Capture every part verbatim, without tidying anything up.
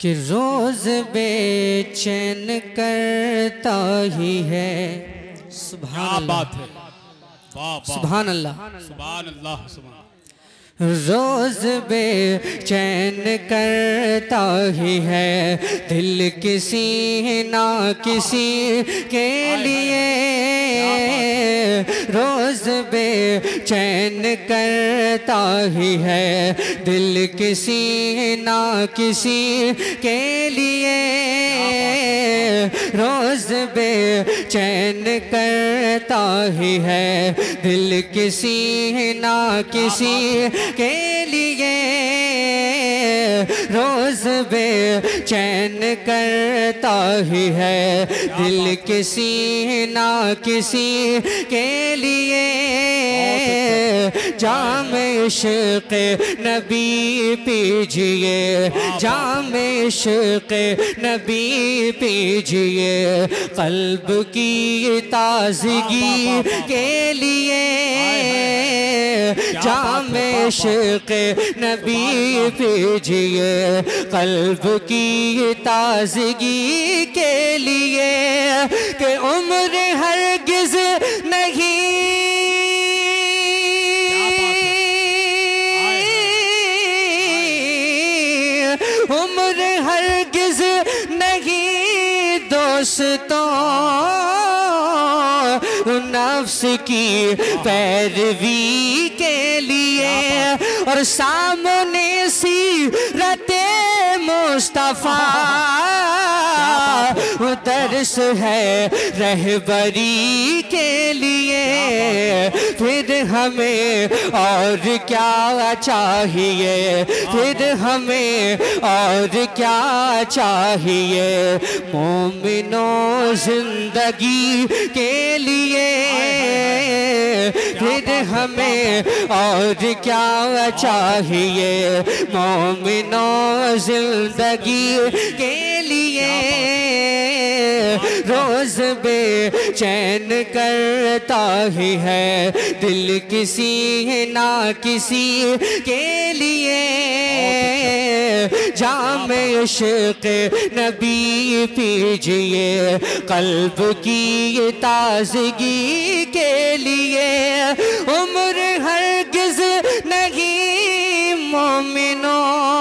कि रोज बेचैन करता ही है। सुभान बात है, सुभान अल्लाह, सुभान अल्लाह, सुभान। रोज बेचैन करता ही है दिल किसी ना किसी के लिए। रोज बेचैन करता ही है दिल किसी ना किसी के लिए। रोज बेचैन करता ही है दिल किसी ना किसी के लिए। रोज बेचैन करता ही है दिल किसी ना किसी के लिए। जाम इश्क़ नबी पीजिए, जाम इश्क़ नबी पीजिए क़ल्ब की ताज़गी के लिए। जाम इश्क़ नबी पीजिए क़ल्ब की ताज़गी के लिए। कि उम्र हरगिज़ नहीं उम्र हरगिज़ नहीं दोस्तों नफ्स की पैरवी के लिए। और सामने सीरते मुस्तफ़ा दर्स है रहबरी के लिए। फिर हमें और क्या चाहिए, फिर हमें और क्या चाहिए। मोमिनों जिंदगी के लिए फिर हमें और क्या चाहिए। मोमिनों जिंदगी के लिए रोज बेचैन करता ही है दिल किसी ना किसी के लिए। जाम इश्क़ नबी पीजिए क़ल्ब की ताज़गी के लिए। उम्र हरगिज़ नहीं मोमिनों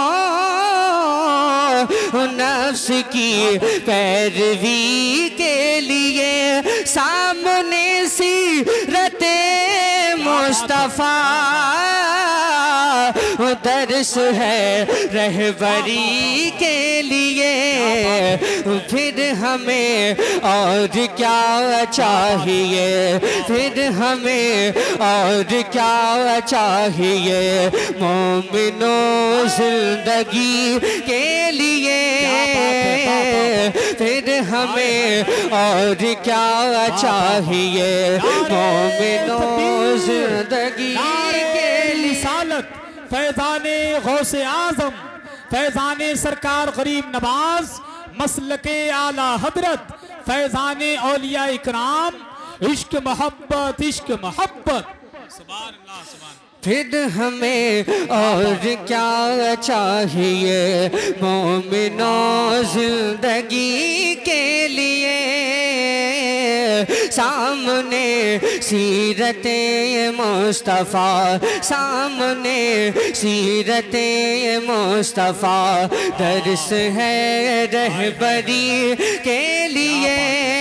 नफ्स की पैरवी के लिए। सामने सीरते मुस्तफ़ा दर्स है रहबरी के लिए। फिर हमें और क्या चाहिए, फिर हमें और क्या चाहिए। मोमिनों जिंदगी के लिए फिर हमें और क्या चाहिए। मोमिनों जिंदगी के लिए फैज़ाने गौसे आज़म, फैज़ाने सरकार गरीब नवाज, मसलके आला हजरत, फैज़ाने औलिया इकराम, इश्क मोहब्बत इश्क मोहब्बत। सुभान अल्लाह, सुभान। फिर हमें और क्या चाहिए। मोमिनों जिंदगी के लिए सामने सीरते मुस्तफ़ा, सामने सीरते मुस्तफ़ा दर्स है रहबरी के लिए।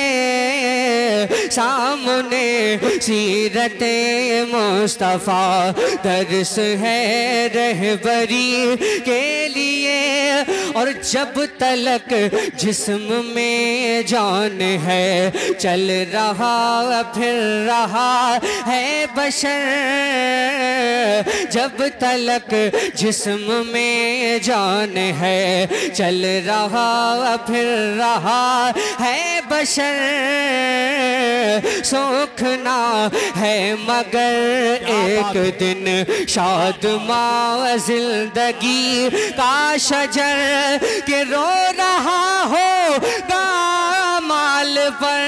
सामने सीरते मुस्तफ़ा दर्स है रहबरी के लिए। और जब तलक जिस्म में जान है चल रहा फिर रहा है बशर। जब तलक जिस्म में जान है चल रहा फिर रहा है बशर। सोखना है मगर एक दिन शादमां जिंदगी का शजर के रो रहा हो गामाल पर।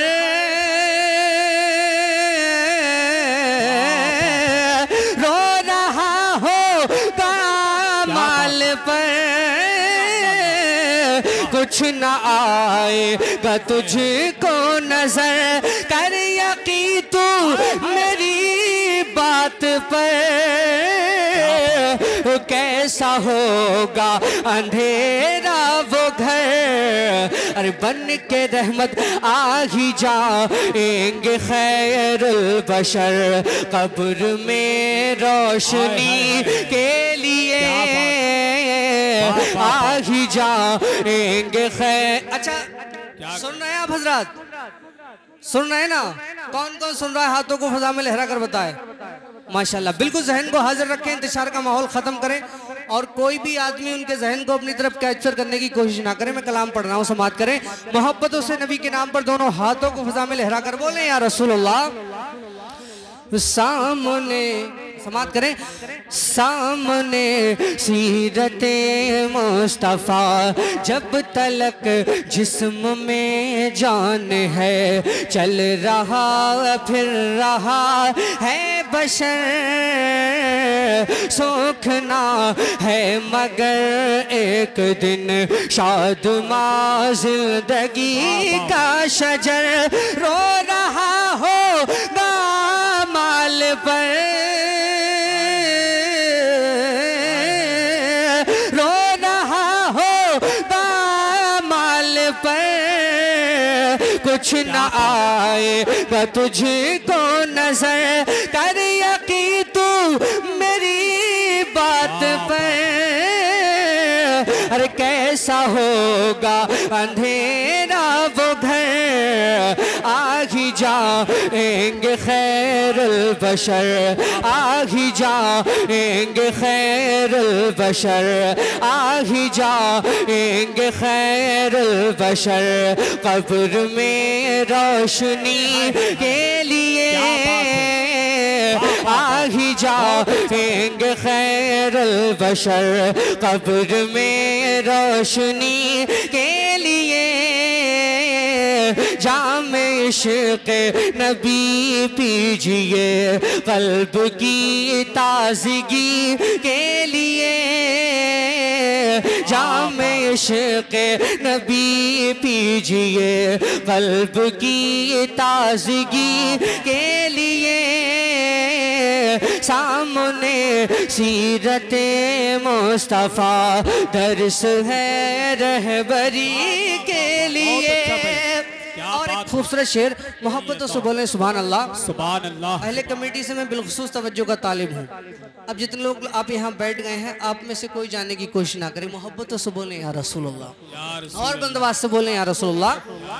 रो रहा हो गामाल पर कुछ न आएगा तुझको नजर, कर यकीन तू मेरी बात पर। कैसा होगा अंधेरा वो घर, अरे बन के रहमत आ ही जाएंगे खैरुल बशर, कब्र में रोशनी के लिए आ ही जाएंगे खैर। अच्छा सुन रहे हैं आप हजरात, सुन रहे हैं ना? कौन कौन सुन रहा है हाथों को फजा में लहरा कर बताए। माशाल्लाह, बिल्कुल जहन को हाजिर रखें, इंतशार का माहौल ख़त्म करें और कोई भी आदमी उनके जहन को अपनी तरफ कैप्चर करने की कोशिश ना करें। मैं कलाम पढ़ रहा हूँ, समाअत करें। मोहब्बतों से नबी के नाम पर दोनों हाथों को फजा में लहरा कर बोलें या रसूलुल्लाह। सामने समाअत करें। सामने सीरते मुस्तफ़ा, जब तलक जिस्म में जान है, चल रहा फिर रहा है बशर, सूखना है मगर एक दिन शादमा जिंदगी का शजर, रो रहा होगा माल पर, रो रहा होगा माल पर, कुछ न आएगा तुझको नजर, कर यकीन तू मेरी बात पर। अरे कैसा होगा अंधेरा वो घर, आ ही जाएंगे खैरुल बशर, आ ही जाएंगे खैरुल बशर, आ ही जाएंगे खैरुल बशर, कब्र में रोशनी के लिए आ ही जाएंगे खैरुल बशर, कब्र में रोशनी के लिए। जाम इश्क़ नबी पीजिए क़ल्ब की ताज़गी के लिए, जाम इश्क़ नबी पीजिए क़ल्ब की ताज़गी के लिए। सामने सीरते मुस्तफ़ा, दर्स है रहबरी के लिए। और एक खूबसूरत शेर, मोहब्बतों से बोलें सुभान अल्लाह। सुभान अल्लाह। अहले कमेटी से मैं बिलखुसूस तवज्जो का तालिब हूँ। अब जितने लोग आप यहाँ बैठ गए हैं, आप में से कोई जाने की कोशिश ना करें, मोहब्बतों से बोलें या रसूलुल्लाह, और बंदवास से बोलें या रसूलुल्लाह।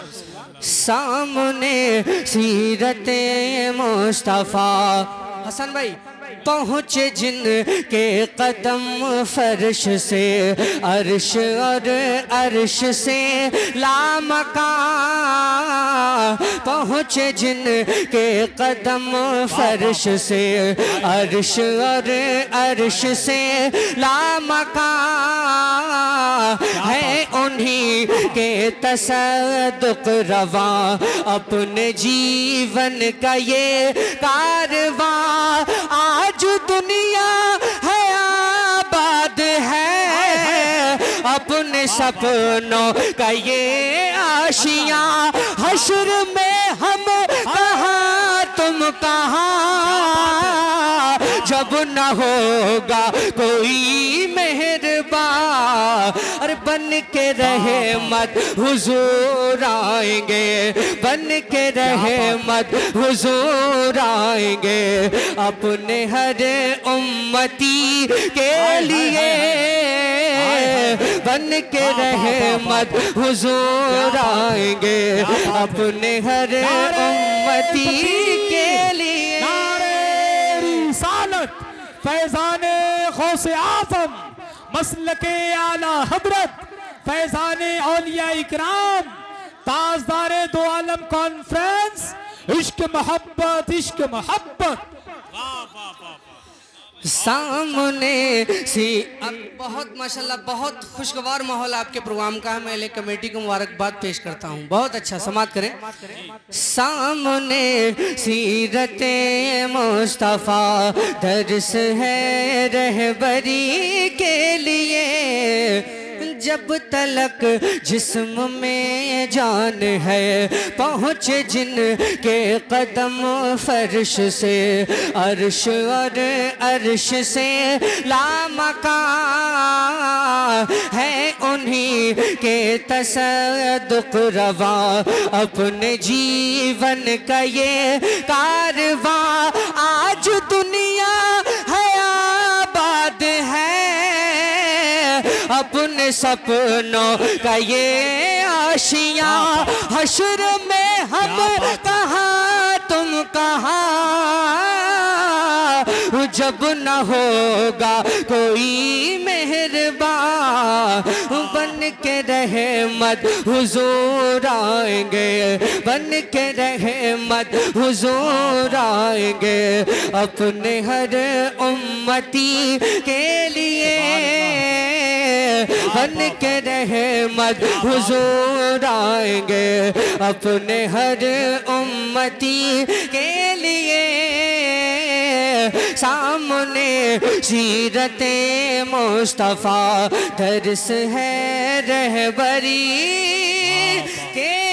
सामने सीरते मुस्तफ़ा, हसन भाई पहुँचे जिनके कदम फर्श से, अर्श और अर्श से लामका, पहुँचे जिनके कदम फर्श से, अर्श और अर्श से लामका, है उन्हीं के तसद्दुक़ रवा, अपने जीवन का ये कारवां, आज दुनिया है आबाद है, अपने सपनों का ये आशियाँ, हश्र में हम कहाँ तुम कहाँ, जब न होगा कोई मेहरबान, अरे बन के रहमत हुजूर आएंगे, बन के रहमत हुजूर आएंगे, अपने हर उम्मती के लिए, बन के रहमत हुजूर आएंगे, अपने हर उम्मती के लिए। नारे रिसालत फैज़ाने गौसे आज़म, मसलके आला हज़रत, फैज़ाने औलिया इकराम, ताजदारे दो आलम कॉन्फ्रेंस, इश्क मोहब्बत इश्क मोहब्बत। सामने सी अब बहुत माशाल्लाह बहुत खुशगवार माहौल आपके प्रोग्राम का है। मैं ले कमेटी को मुबारकबाद पेश करता हूँ, बहुत अच्छा समाअत करें। सामने सीरते मुस्तफ़ा, दर्स है रहबरी के लिए, जब तलक जिस्म में जान है, पहुँचे जिन के कदम फर्श से, अर्श और अर्श से लामकान है उन्हीं के तसद्दुक़ रवा, अपने जीवन का ये कारवां। आज दुनिया है आबाद है, अपने सपनों का ये आशियाँ, हश्र में हम कहाँ तुम कहाँ, जब न होगा कोई मेहरबान, बन के रहमत हुजूर आएंगे, बन के रहमत हुजूर आएंगे, अपने हर उम्मती के लिए, बन के रहमत हुजूर आएंगे, अपने हर उम्मती के लिए। सामने सीरते मुस्तफ़ा दर्स है रहबरी के